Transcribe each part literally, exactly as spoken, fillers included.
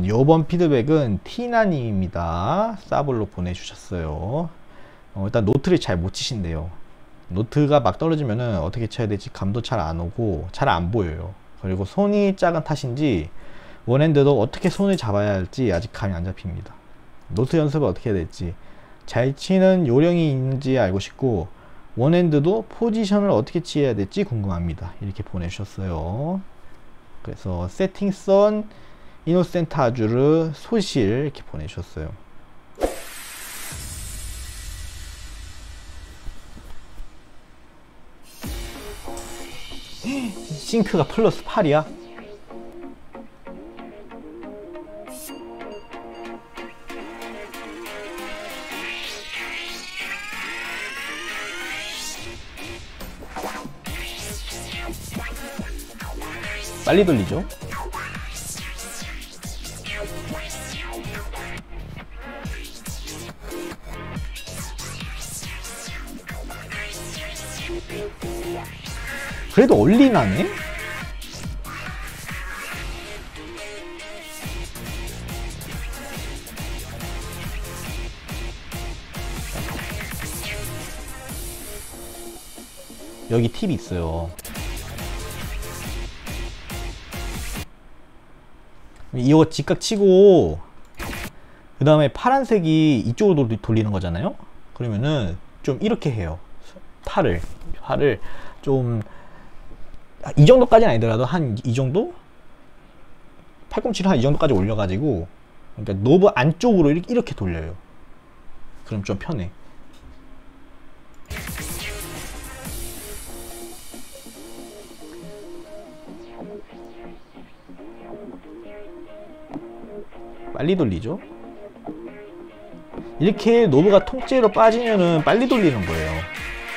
요번 피드백은 티나님입니다. 사블로 보내주셨어요. 어, 일단 노트를 잘 못 치신대요. 노트가 막 떨어지면은 어떻게 쳐야 될지 감도 잘 안 오고 잘 안 보여요. 그리고 손이 작은 탓인지 원핸드도 어떻게 손을 잡아야 할지 아직 감이 안 잡힙니다. 노트 연습을 어떻게 해야 될지, 잘 치는 요령이 있는지 알고 싶고, 원핸드도 포지션을 어떻게 취해야 될지 궁금합니다. 이렇게 보내주셨어요. 그래서 세팅선 이노센트 아주르 소실 이렇게 보내주셨어요. 싱크가 플러스 팔이야? 빨리 돌리죠. 그래도 얼리나네? 여기 팁이 있어요. 이거 직각 치고 그 다음에 파란색이 이쪽으로 돌리는 거잖아요. 그러면은 좀 이렇게 해요. 팔을 팔을 좀 이 정도까지는 아니더라도 한 이 정도? 팔꿈치를 한 이 정도까지 올려가지고, 그러니까 노브 안쪽으로 이렇게, 이렇게 돌려요. 그럼 좀 편해. 빨리 돌리죠. 이렇게 노브가 통째로 빠지면은 빨리 돌리는 거예요.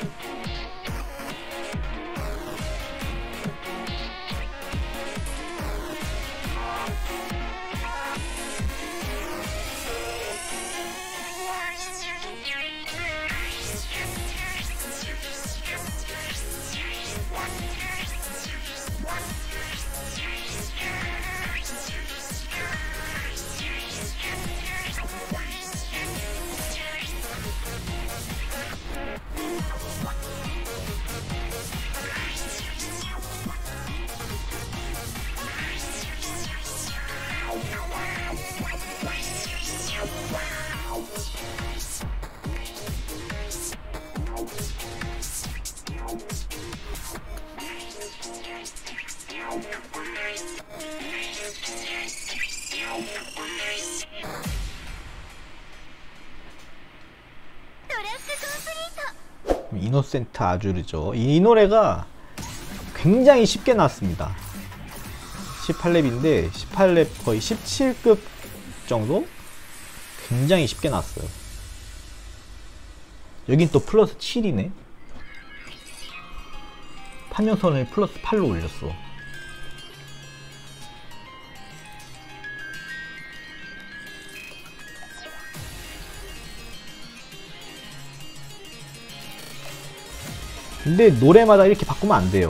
이노센트 아주르죠. 이 노래가 굉장히 쉽게 나왔습니다. 십팔 렙인데 십팔 렙 거의 십칠 급 정도? 굉장히 쉽게 나왔어요. 여긴 또 플러스 칠이네. 판정선을 플러스 팔로 올렸어. 근데 노래마다 이렇게 바꾸면 안 돼요.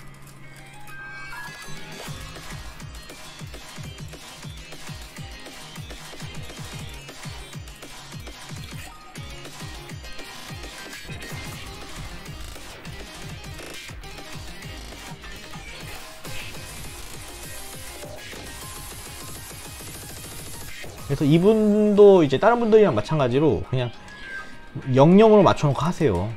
그래서 이분도 이제 다른 분들이랑 마찬가지로 그냥 영영으로 맞춰놓고 하세요.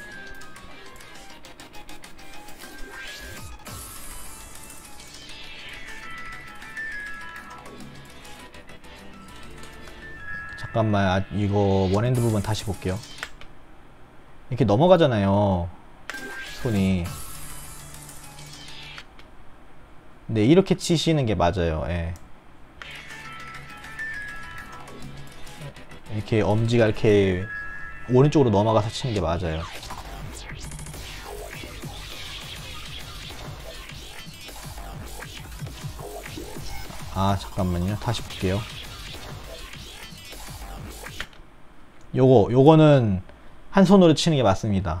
잠깐만, 아, 이거 원핸드 부분 다시 볼게요. 이렇게 넘어가잖아요, 손이. 근데 이렇게 치시는 게 맞아요. 예. 이렇게 엄지가 이렇게 오른쪽으로 넘어가서 치는 게 맞아요. 아, 잠깐만요. 다시 볼게요. 요거, 요거는 한 손으로 치는 게 맞습니다.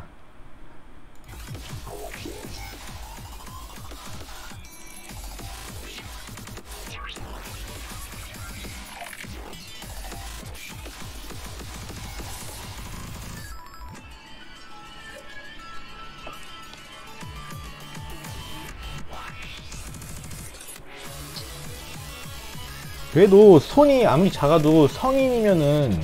그래도 손이 아무리 작아도 성인이면은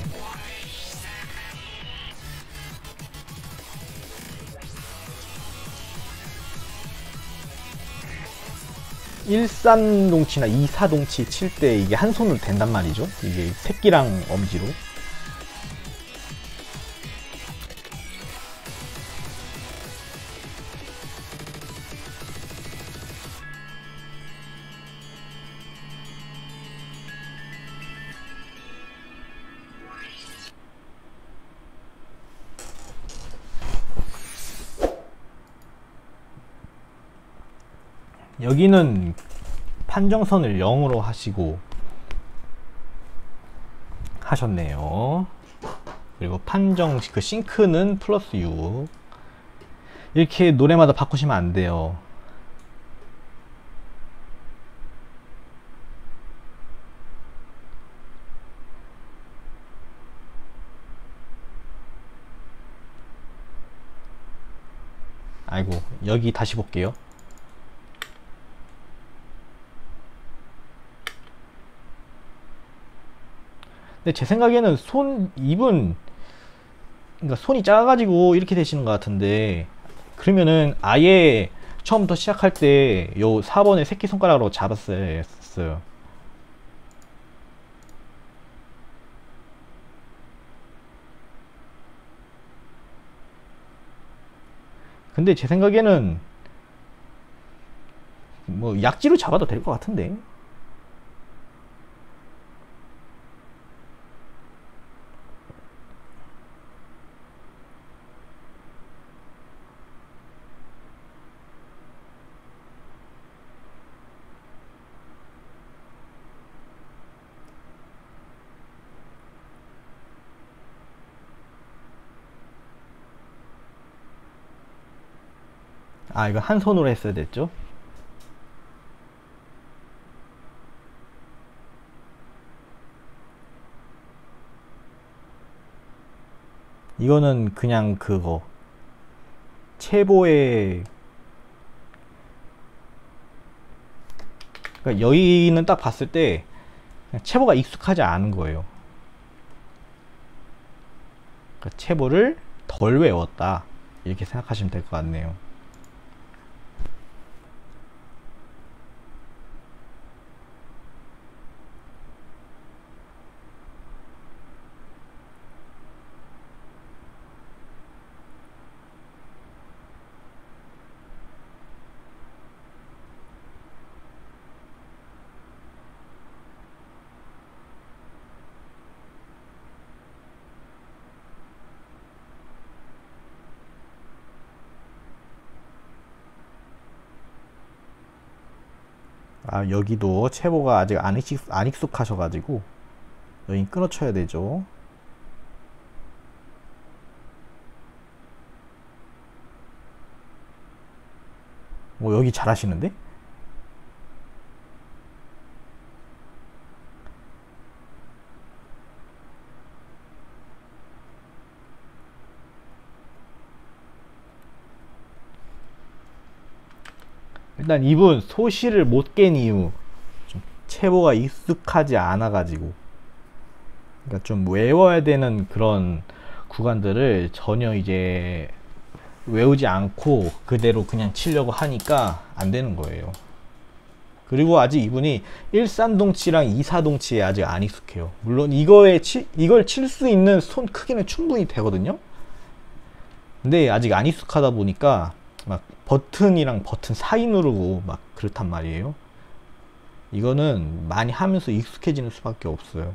일삼동치나 이사동치 칠 때 이게 한 손으로 된단 말이죠. 이게 새끼랑 엄지로. 여기는 판정선을 영으로 하시고 하셨네요. 그리고 판정 그 싱크는 플러스 육. 이렇게 노래마다 바꾸시면 안 돼요. 아이고, 여기 다시 볼게요. 근데 제 생각에는 손, 입은, 그러니까 손이 작아가지고 이렇게 되시는 것 같은데, 그러면은 아예 처음부터 시작할 때 요 사 번의 새끼손가락으로 잡았어야 했어요. 근데 제 생각에는 뭐 약지로 잡아도 될 것 같은데. 아, 이거 한 손으로 했어야 됐죠. 이거는 그냥 그거 체보의, 그러니까 여기는 딱 봤을 때 체보가 익숙하지 않은 거예요. 그러니까 체보를 덜 외웠다, 이렇게 생각하시면 될 것 같네요. 아, 여기도 체보가 아직 안, 익숙, 안 익숙하셔가지고 여기 끊어쳐야 되죠. 뭐 여기 잘하시는데? 일단 이분 소시를 못 깬 이유, 좀 체보가 익숙하지 않아 가지고, 그러니까 좀 외워야 되는 그런 구간들을 전혀 이제 외우지 않고 그대로 그냥 치려고 하니까 안 되는 거예요. 그리고 아직 이분이 일삼동치랑 이사동치에 아직 안 익숙해요. 물론 이거에 치, 이걸 칠 수 있는 손 크기는 충분히 되거든요. 근데 아직 안 익숙하다 보니까 막 버튼이랑 버튼 사이 누르고 막 그렇단 말이에요. 이거는 많이 하면서 익숙해지는 수밖에 없어요.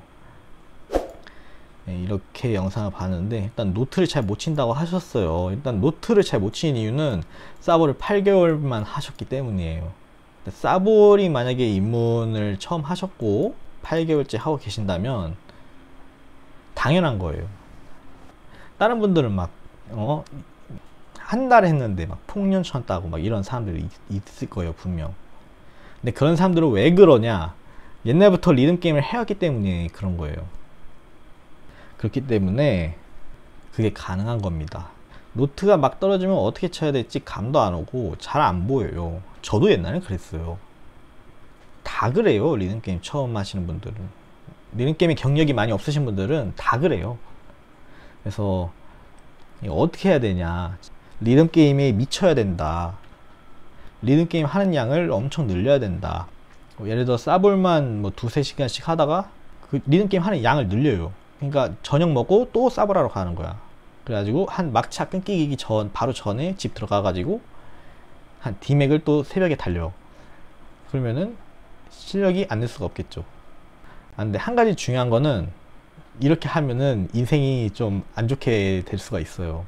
네, 이렇게 영상을 봤는데 일단 노트를 잘 못 친다고 하셨어요. 일단 노트를 잘 못 치는 이유는 사보를 팔 개월만 하셨기 때문이에요. 사보리 만약에 입문을 처음 하셨고 팔 개월째 하고 계신다면 당연한 거예요. 다른 분들은 막 어? 한 달 했는데 막 폭년천 따고 막 이런 사람들이 있, 있을 거예요, 분명. 근데 그런 사람들은 왜 그러냐? 옛날부터 리듬 게임을 해왔기 때문에 그런 거예요. 그렇기 때문에 그게 가능한 겁니다. 노트가 막 떨어지면 어떻게 쳐야 될지 감도 안 오고 잘 안 보여요. 저도 옛날에 그랬어요. 다 그래요. 리듬게임 처음 하시는 분들은, 리듬게임에 경력이 많이 없으신 분들은 다 그래요. 그래서 어떻게 해야 되냐, 리듬게임에 미쳐야 된다, 리듬게임 하는 양을 엄청 늘려야 된다. 뭐 예를 들어 싸볼만 뭐 두세 시간씩 하다가 그 리듬게임 하는 양을 늘려요. 그러니까 저녁 먹고 또 싸볼하러 가는 거야. 그래가지고 한 막차 끊기기 전 바로 전에 집 들어가 가지고 한 디맥을 또 새벽에 달려. 그러면은 실력이 안 늘 수가 없겠죠. 아, 근데 한 가지 중요한 거는, 이렇게 하면은 인생이 좀 안 좋게 될 수가 있어요.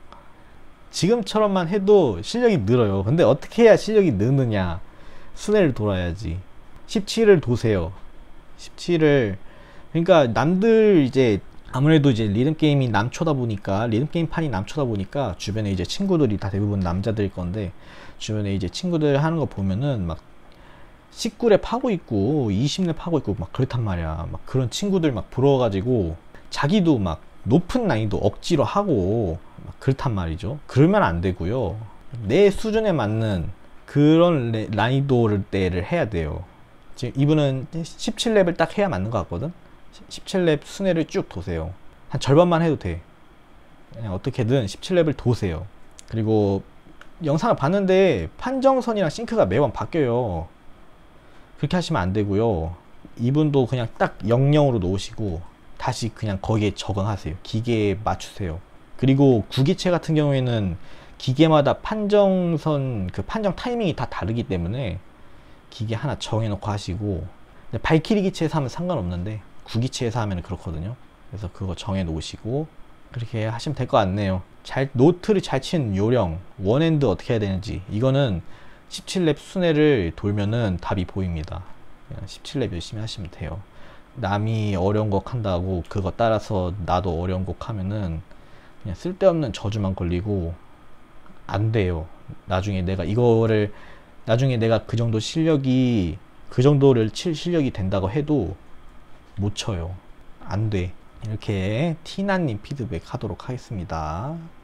지금처럼만 해도 실력이 늘어요. 근데 어떻게 해야 실력이 느느냐, 순회를 돌아야지. 십칠을 도세요. 십칠을, 그러니까 남들 이제 아무래도 이제 리듬게임이 남초다 보니까, 리듬게임 판이 남초다 보니까 주변에 이제 친구들이 다 대부분 남자들일 건데, 주변에 이제 친구들 하는 거 보면은 막 십구 렙 하고 있고 이십 렙 하고 있고 막 그렇단 말이야. 막 그런 친구들 막 부러워가지고 자기도 막 높은 난이도 억지로 하고 막 그렇단 말이죠. 그러면 안 되고요. 내 수준에 맞는 그런 레, 난이도를 때를 해야 돼요. 지금 이분은 십칠 렙을 딱 해야 맞는 것 같거든. 십칠 렙 순회를 쭉 도세요. 한 절반만 해도 돼. 그냥 어떻게든 십칠 렙을 도세요. 그리고 영상을 봤는데 판정선이랑 싱크가 매번 바뀌어요. 그렇게 하시면 안 되고요. 이분도 그냥 딱 영영으로 놓으시고 다시 그냥 거기에 적응하세요. 기계에 맞추세요. 그리고 구기체 같은 경우에는 기계마다 판정선 그 판정 타이밍이 다 다르기 때문에 기계 하나 정해놓고 하시고, 발키리 기체에서 하면 상관없는데 구기체에서 하면 그렇거든요. 그래서 그거 정해 놓으시고 그렇게 하시면 될 것 같네요. 잘 노트를 잘 치는 요령, 원핸드 어떻게 해야 되는지, 이거는 십칠 렙 순회를 돌면은 답이 보입니다. 그냥 십칠 렙 열심히 하시면 돼요. 남이 어려운 곡 한다고 그거 따라서 나도 어려운 곡 하면은 그냥 쓸데없는 저주만 걸리고 안 돼요. 나중에 내가 이거를, 나중에 내가 그 정도 실력이, 그 정도를 칠 실력이 된다고 해도 못 쳐요. 안 돼. 이렇게 티나님 피드백 하도록 하겠습니다.